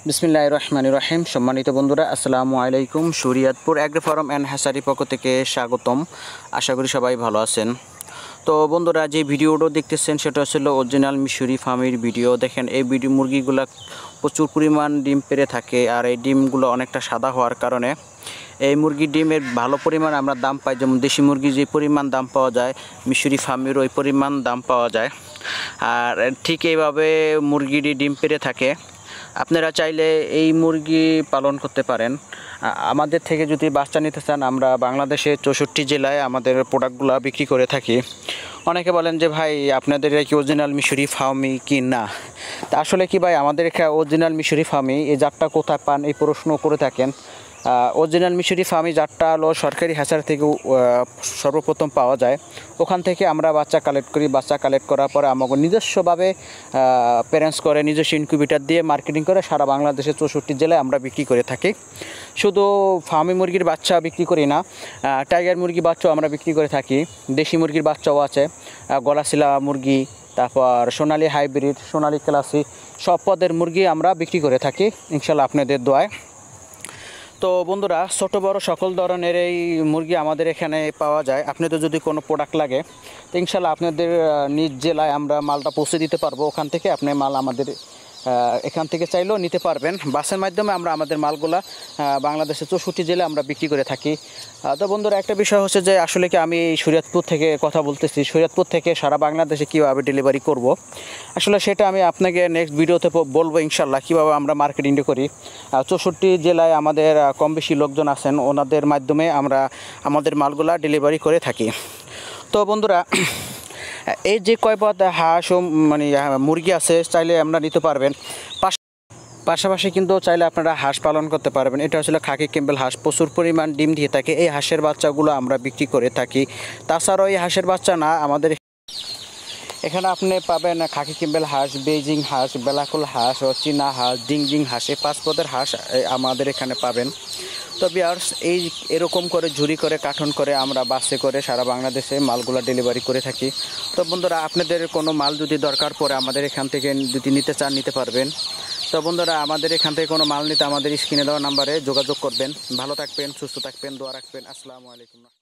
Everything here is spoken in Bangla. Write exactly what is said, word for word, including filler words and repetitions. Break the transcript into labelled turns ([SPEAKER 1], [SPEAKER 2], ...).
[SPEAKER 1] বিসমিল্লাহির রহমানির রহিম। সম্মানিত বন্ধুরা, আসসালামু আলাইকুম। Shariatpur agro farm and hatchery পক্ষ থেকে স্বাগতম। আশা করি সবাই ভালো আছেন। তো বন্ধুরা, যে ভিডিওটা দেখতেছেন সেটা হচ্ছিল অরিজিনাল মিশরি ফার্মের ভিডিও। দেখেন, এই ভিডিও মুরগিগুলো প্রচুর পরিমাণ ডিম পেড়ে থাকে, আর এই ডিমগুলো অনেকটা সাদা হওয়ার কারণে এই মুরগির ডিমের ভালো পরিমাণ আমরা দাম পাই। যেমন দেশি মুরগির যে পরিমাণ দাম পাওয়া যায়, মিশরি ফার্মের ওই পরিমাণ দাম পাওয়া যায়। আর ঠিক এইভাবে মুরগির ডিম পেড়ে থাকে। আপনারা চাইলে এই মুরগি পালন করতে পারেন। আমাদের থেকে যদি বাচ্চা নিতে চান, আমরা বাংলাদেশের চৌষট্টি জেলায় আমাদের প্রোডাক্টগুলো বিক্রি করে থাকি। অনেকে বলেন যে ভাই, আপনাদের কি অরিজিনাল মিশরি ফার্মই কি না? তা আসলে কি ভাই, আমাদের এখানে অরিজিনাল মিশরি ফার্মই। এই জাতটা কোথায় পান এই প্রশ্ন করে থাকেন। অরিজিনাল মিশরি ফার্মই জাতটা হলো সরকারি হ্যাচারি থেকে সর্বপ্রথম পাওয়া যায়। ওখান থেকে আমরা বাচ্চা কালেক্ট করি। বাচ্চা কালেক্ট করার পরে আমাকে নিজস্বভাবে প্যারেন্টস করে, নিজস্ব ইনকিউবেটর দিয়ে মার্কেটিং করে সারা বাংলাদেশের চৌষট্টি জেলায় আমরা বিক্রি করে থাকি। শুধু ফার্মি মুরগির বাচ্চা বিক্রি করি না, টাইগার মুরগি বাচ্চাও আমরা বিক্রি করে থাকি। দেশি মুরগির বাচ্চাও আছে, গলাশিলা মুরগি, তারপর সোনালি হাইব্রিড, সোনালি ক্লাসি, সব পদের মুরগি আমরা বিক্রি করে থাকি ইনশাল্লাহ আপনাদের দোয়ায়। তো বন্ধুরা, ছোটো বড় সকল ধরনের এই মুরগি আমাদের এখানে পাওয়া যায়। আপনাদের যদি কোনো প্রোডাক্ট লাগে তো ইনশাল্লাহ আপনাদের নিজ জেলায় আমরা মালটা পৌঁছে দিতে পারবো। ওখান থেকে আপনি মাল আমাদের এখান থেকে চাইলেও নিতে পারবেন। বাসের মাধ্যমে আমরা আমাদের মালগুলা বাংলাদেশের চৌষট্টি জেলায় আমরা বিক্রি করে থাকি। তো বন্ধুরা, একটা বিষয় হচ্ছে যে আসলে কি আমি শরীয়তপুর থেকে কথা বলতেছি, শরীয়তপুর থেকে সারা বাংলাদেশে কীভাবে ডেলিভারি করব, আসলে সেটা আমি আপনাকে নেক্সট ভিডিওতে বলবো ইনশাল্লাহ, কীভাবে আমরা মার্কেটিংটা করি। চৌষট্টি জেলায় আমাদের কম বেশি লোকজন আছেন, ওনাদের মাধ্যমে আমরা আমাদের মালগুলা ডেলিভারি করে থাকি। তো বন্ধুরা, এই যে কয় পদ হাঁস ও মানে মুরগি আছে চাইলে আমরা নিতে পারবেন। পাশাপাশি কিন্তু চাইলে আপনারা হাঁস পালন করতে পারবেন। এটা আসলে খাকি ক্যাম্বেল হাঁস, প্রচুর পরিমাণ ডিম দিয়ে থাকে। এই হাঁসের বাচ্চাগুলো আমরা বিক্রি করে থাকি। তাছাড়াও এই হাঁসের বাচ্চা না, আমাদের এখানে আপনি পাবেন খাকি ক্যাম্বেল হাঁস, বেইজিং হাঁস, বেলাকুল হাঁস ও চীনা হাঁস, ডিংডিং হাঁস, এই পাঁচ পদের হাঁস আমাদের এখানে পাবেন। তো ভিউয়ার্স, এই এরকম করে ঝুরি করে কার্টন করে আমরা বাসে করে সারা বাংলাদেশে মালগুলো ডেলিভারি করে থাকি। তো বন্ধুরা, আপনাদের কোনো মাল যদি দরকার পড়ে আমাদের এখান থেকে যদি নিতে চান নিতে পারবেন। তো বন্ধুরা, আমাদের এখান থেকে কোনো মাল নিতে আমাদের স্ক্রিনে দেওয়া নাম্বারে যোগাযোগ করবেন। ভালো থাকবেন, সুস্থ থাকবেন, দোয়া রাখবেন। আসসালামু আলাইকুম।